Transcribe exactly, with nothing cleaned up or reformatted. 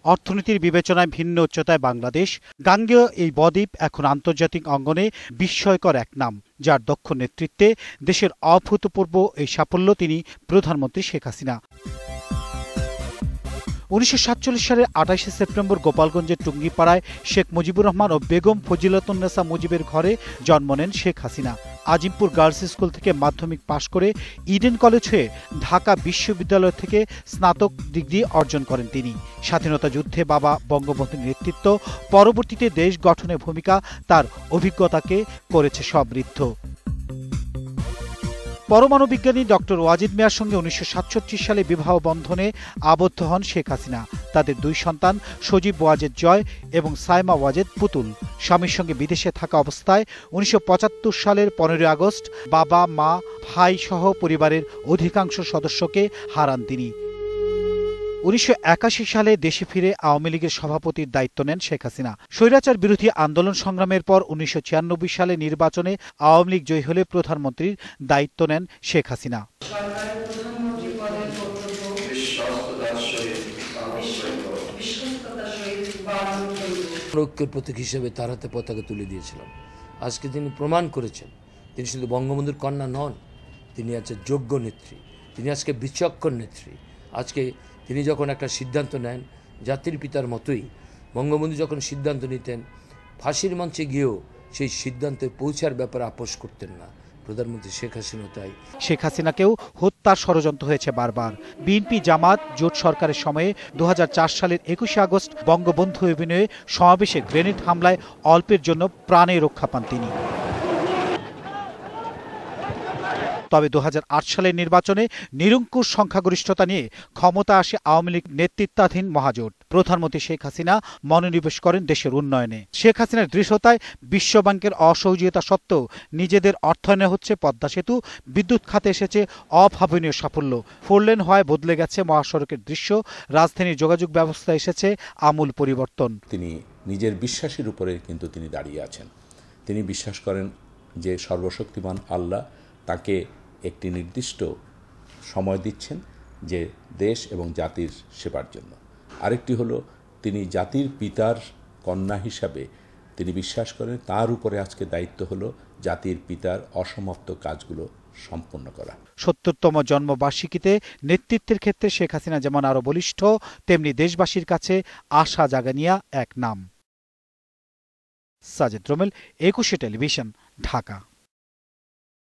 অর্থনীতির বিবেচনায় ভিন্ন উচ্চতায় বাংলাদেশ, গাঙ্গেয় এই বদ্বীপ এখন আন্তর্জাতিক অঙ্গনে বিস্ময়কর এক নাম, যার দক্ষ নেতৃত্বে দেশের অভূতপূর্ব এই সাফল্য তিনি প্রধানমন্ত্রী শেখ হাসিনা। উনিশশো সাতচল্লিশ সালের আঠাশে সেপ্টেম্বর গোপালগঞ্জের টুঙ্গিপাড়ায় শেখ মুজিবুর রহমান ও বেগম ফজিলাতুন্নেসা মুজিবের ঘরে জন্ম নেন শেখ হাসিনা। আজিমপুর গার্লস স্কুল থেকে মাধ্যমিক পাশ করে ইডেন কলেজ হয়ে ঢাকা বিশ্ববিদ্যালয় থেকে স্নাতক ডিগ্রি অর্জন করেন তিনি। স্বাধীনতা যুদ্ধে বাবা বঙ্গবন্ধুর নেতৃত্ব, পরবর্তীতে দেশ গঠনের ভূমিকা তার অভিজ্ঞতাকে করেছে সমৃদ্ধ। পরমাণু বিজ্ঞানী ডক্টর ওয়াজিদ মিয়ার সঙ্গে উনিশশো সাতষট্টি সালে বিবাহ বন্ধনে আবদ্ধ হন শেখ হাসিনা। তাদের দুই সন্তান সজীব ওয়াজেদ জয় এবং সাইমা ওয়াজেদ পুতুল। স্বামীর সঙ্গে বিদেশে থাকা অবস্থায় উনিশশো পঁচাত্তর সালের পনেরোই আগস্ট বাবা, মা, ভাই সহ পরিবারের অধিকাংশ সদস্যকে হারান তিনি। উনিশশো একাশি সালে দেশে ফিরে আওয়ামী লীগের সভাপতির দায়িত্ব নেন শেখ হাসিনা। স্বৈরাচার বিরোধী আন্দোলন সংগ্রামের পর উনিশশো ছিয়ানব্বই সালে নির্বাচনে আওয়ামী লীগ জয়ী হলে প্রধানমন্ত্রীর দায়িত্ব নেন শেখ হাসিনা। ঐক্যের প্রতীক হিসেবে তার হাতে পতাকা তুলে দিয়েছিলাম। আজকে তিনি প্রমাণ করেছেন তিনি শুধু বঙ্গবন্ধুর কন্যা নন, তিনি আজকে যোগ্য নেত্রী, তিনি আজকে বিচক্ষণ নেত্রী। আজকে তিনি যখন একটা সিদ্ধান্ত নেন, জাতির পিতার মতোই বঙ্গবন্ধু যখন সিদ্ধান্ত নিতেন, ফাঁসির মঞ্চে গিয়েও সেই সিদ্ধান্তে পৌঁছার ব্যাপারে আপোষ করতেন না। প্রধানমন্ত্রী শেখ হাসিনা তাই। শেখ হাসিনাকেও হত্যার ষড়যন্ত্র হয়েছে বারবার। বিএনপি জামাত জোট সরকারের সময়ে দু হাজার চার সালের একুশে আগস্ট বঙ্গবন্ধু অভিনয়ে সমাবেশে গ্রেনেড হামলায় অল্পের জন্য প্রাণে রক্ষা পান তিনি। তবে দু হাজার আট সালের নির্বাচনে নিরঙ্কুশ সংখ্যাগরিষ্ঠতা নিয়ে ক্ষমতা আসে আওয়ামী লীগ নেতৃত্বাধীন মহাজোট। প্রধানমন্ত্রী শেখ হাসিনা মনোনিবেশ করেন দেশের উন্নয়নে। শেখ হাসিনার দৃঢ়তায় বিশ্বব্যাংকের অসহযোগিতা সত্ত্বেও নিজেদের অর্থায়নে হচ্ছে পদ্মা সেতু, বিদ্যুৎ খাতে এসেছে অভাবনীয় সাফল্য, ফোরলেন হওয়ায় বদলে গেছে মহাসড়কের দৃশ্য, রাজধানীর যোগাযোগ ব্যবস্থা এসেছে আমূল পরিবর্তন। তিনি নিজের বিশ্বাসের উপরে কিন্তু তিনি দাঁড়িয়ে আছেন। তিনি বিশ্বাস করেন যে সর্বশক্তিমান আল্লাহ তাকে একটি নির্দিষ্ট সময় দিচ্ছেন যে দেশ এবং জাতির সেবার জন্য। আরেকটি হলো তিনি জাতির পিতার কন্যা হিসাবে তিনি বিশ্বাস করেন তার উপরে আজকে দায়িত্ব হলো জাতির পিতার অসমাপ্ত কাজগুলো সম্পন্ন করা। সত্তরতম জন্মবার্ষিকীতে নেতৃত্বের ক্ষেত্রে শেখ হাসিনা যেমন আরো বলিষ্ঠ, তেমনি দেশবাসীর কাছে আশা জাগানিয়া এক নাম। সাজেদ রোমেল, একুশে টেলিভিশন, ঢাকা।